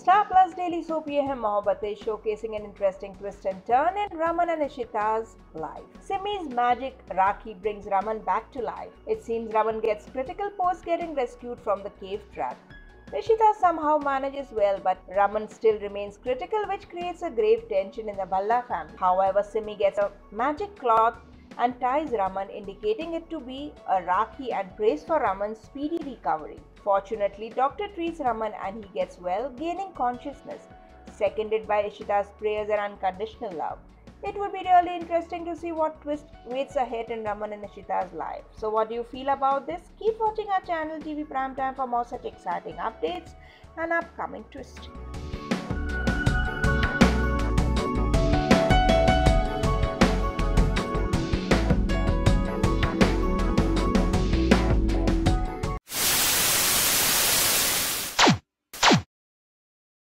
Star Plus Daily Soap Ye Hai Mohabbat is showcasing an interesting twist and turn in Raman and Ishita's life. Simi's magic Rakhi brings Raman back to life. It seems Raman gets critical post getting rescued from the cave trap. Ishita somehow manages well, but Raman still remains critical, which creates a grave tension in the Balla family. However, Simi gets a magic cloth and ties Raman, indicating it to be a Rakhi, and prays for Raman's speedy recovery. Fortunately, Doctor treats Raman and he gets well, gaining consciousness, seconded by Ishita's prayers and unconditional love. It would be really interesting to see what twist waits ahead in Raman and Ishita's life. So, what do you feel about this? Keep watching our channel TV Prime Time for more such exciting updates and upcoming twists.